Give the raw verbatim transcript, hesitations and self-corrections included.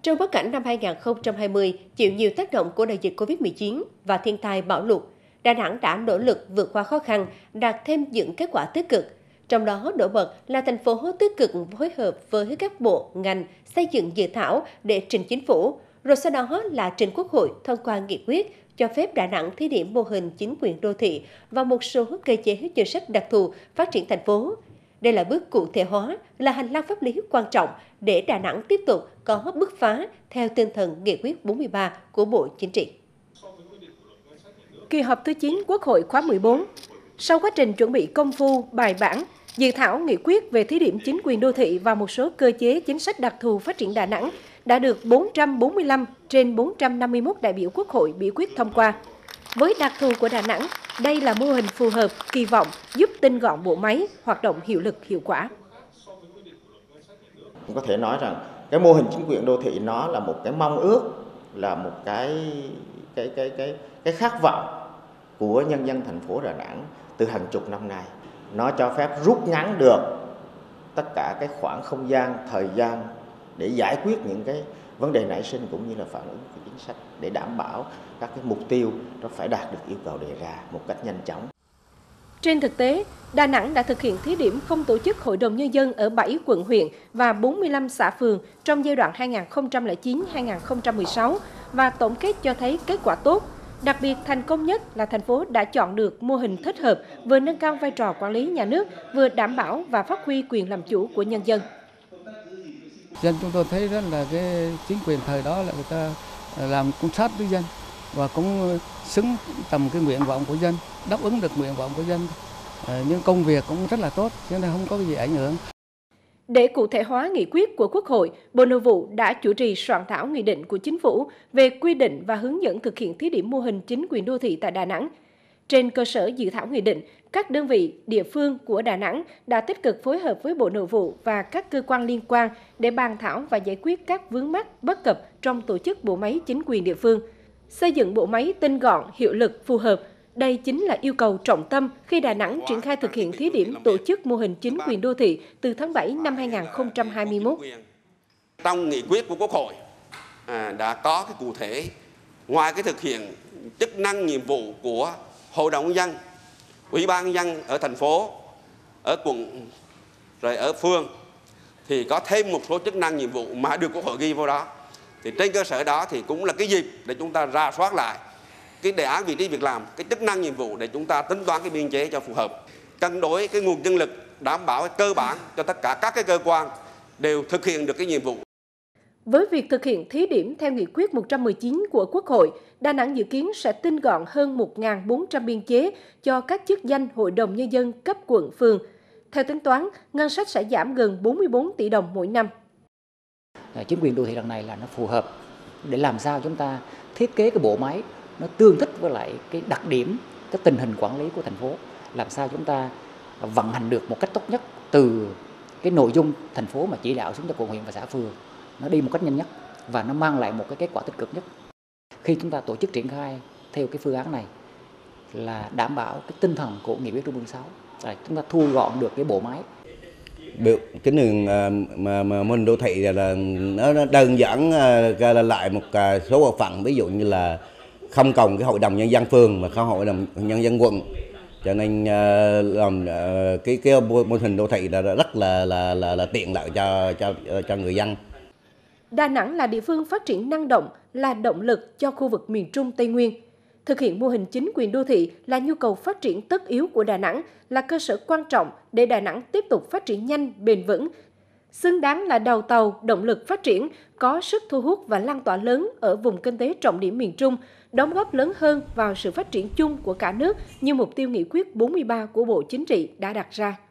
Trong bối cảnh năm hai nghìn không trăm hai mươi chịu nhiều tác động của đại dịch Covid mười chín và thiên tai bão lụt, Đà Nẵng đã nỗ lực vượt qua khó khăn, đạt thêm những kết quả tích cực. Trong đó nổi bật là thành phố tích cực phối hợp với các bộ, ngành xây dựng dự thảo để trình chính phủ, rồi sau đó là trình Quốc hội thông qua nghị quyết cho phép Đà Nẵng thí điểm mô hình chính quyền đô thị và một số cơ chế chính sách đặc thù phát triển thành phố. Đây là bước cụ thể hóa, là hành lang pháp lý quan trọng để Đà Nẵng tiếp tục có bứt phá theo tinh thần nghị quyết bốn mươi ba của Bộ Chính trị. Kỳ họp thứ chín Quốc hội khóa mười bốn. Sau quá trình chuẩn bị công phu, bài bản, dự thảo nghị quyết về thí điểm chính quyền đô thị và một số cơ chế chính sách đặc thù phát triển Đà Nẵng đã được bốn trăm bốn mươi lăm trên bốn trăm năm mươi mốt đại biểu Quốc hội biểu quyết thông qua. Với đặc thù của Đà Nẵng, đây là mô hình phù hợp, kỳ vọng giúp tinh gọn bộ máy, hoạt động hiệu lực hiệu quả. Có thể nói rằng cái mô hình chính quyền đô thị nó là một cái mong ước, là một cái cái cái cái cái khát vọng của nhân dân thành phố Đà Nẵng từ hàng chục năm nay. Nó cho phép rút ngắn được tất cả cái khoảng không gian, thời gian để giải quyết những cái vấn đề nảy sinh cũng như là phản ứng của chính sách để đảm bảo các cái mục tiêu nó phải đạt được yêu cầu đề ra một cách nhanh chóng. Trên thực tế, Đà Nẵng đã thực hiện thí điểm không tổ chức Hội đồng Nhân dân ở bảy quận huyện và bốn mươi lăm xã phường trong giai đoạn hai nghìn không trăm lẻ chín đến hai nghìn không trăm mười sáu và tổng kết cho thấy kết quả tốt. Đặc biệt thành công nhất là thành phố đã chọn được mô hình thích hợp, vừa nâng cao vai trò quản lý nhà nước, vừa đảm bảo và phát huy quyền làm chủ của nhân dân. Dân chúng tôi thấy rất là cái chính quyền thời đó là người ta làm cũng sát với dân và cũng xứng tầm cái nguyện vọng của dân, đáp ứng được nguyện vọng của dân. Nhưng công việc cũng rất là tốt, cho nên không có gì ảnh hưởng. Để cụ thể hóa nghị quyết của Quốc hội, Bộ Nội vụ đã chủ trì soạn thảo nghị định của Chính phủ về quy định và hướng dẫn thực hiện thí điểm mô hình chính quyền đô thị tại Đà Nẵng. Trên cơ sở dự thảo nghị định, các đơn vị, địa phương của Đà Nẵng đã tích cực phối hợp với Bộ Nội vụ và các cơ quan liên quan để bàn thảo và giải quyết các vướng mắc bất cập trong tổ chức bộ máy chính quyền địa phương. Xây dựng bộ máy tinh gọn, hiệu lực, phù hợp. Đây chính là yêu cầu trọng tâm khi Đà Nẵng triển khai thực hiện thí điểm tổ chức mô hình chính quyền đô thị từ tháng bảy năm hai nghìn không trăm hai mươi mốt. Trong nghị quyết của Quốc hội à, đã có cái cụ thể, ngoài cái thực hiện chức năng nhiệm vụ của Hội đồng Nhân dân, Ủy ban Nhân dân ở thành phố, ở quận, rồi ở phường, thì có thêm một số chức năng nhiệm vụ mà được Quốc hội ghi vào đó. Thì trên cơ sở đó thì cũng là cái dịp để chúng ta rà soát lại cái đề án vị trí việc làm, cái chức năng nhiệm vụ để chúng ta tính toán cái biên chế cho phù hợp, cân đối cái nguồn nhân lực, đảm bảo cái cơ bản cho tất cả các cái cơ quan đều thực hiện được cái nhiệm vụ. Với việc thực hiện thí điểm theo nghị quyết một trăm mười chín của Quốc hội, Đà Nẵng dự kiến sẽ tinh gọn hơn một nghìn bốn trăm biên chế cho các chức danh Hội đồng Nhân dân cấp quận phường. Theo tính toán, ngân sách sẽ giảm gần bốn mươi tư tỷ đồng mỗi năm. Chính quyền đô thị lần này là nó phù hợp để làm sao chúng ta thiết kế cái bộ máy nó tương thích với lại cái đặc điểm, cái tình hình quản lý của thành phố, làm sao chúng ta vận hành được một cách tốt nhất từ cái nội dung thành phố mà chỉ đạo xuống cho quận huyện và xã phường, nó đi một cách nhanh nhất và nó mang lại một cái kết quả tích cực nhất. Khi chúng ta tổ chức triển khai theo cái phương án này là đảm bảo cái tinh thần của nghị quyết Trung ương sáu, là chúng ta thu gọn được cái bộ máy. Biểu cái đường mà mà mô hình đô thị là nó đơn giản lại một số bộ phận, ví dụ như là không còn cái hội đồng nhân dân phường mà không hội đồng nhân dân quận, cho nên làm cái cái mô hình đô thị là rất là là là, là tiện lợi cho cho cho người dân. Đà Nẵng là địa phương phát triển năng động, là động lực cho khu vực miền Trung Tây Nguyên. Thực hiện mô hình chính quyền đô thị là nhu cầu phát triển tất yếu của Đà Nẵng, là cơ sở quan trọng để Đà Nẵng tiếp tục phát triển nhanh, bền vững, xứng đáng là đầu tàu, động lực phát triển, có sức thu hút và lan tỏa lớn ở vùng kinh tế trọng điểm miền Trung, đóng góp lớn hơn vào sự phát triển chung của cả nước như mục tiêu nghị quyết bốn mươi ba của Bộ Chính trị đã đặt ra.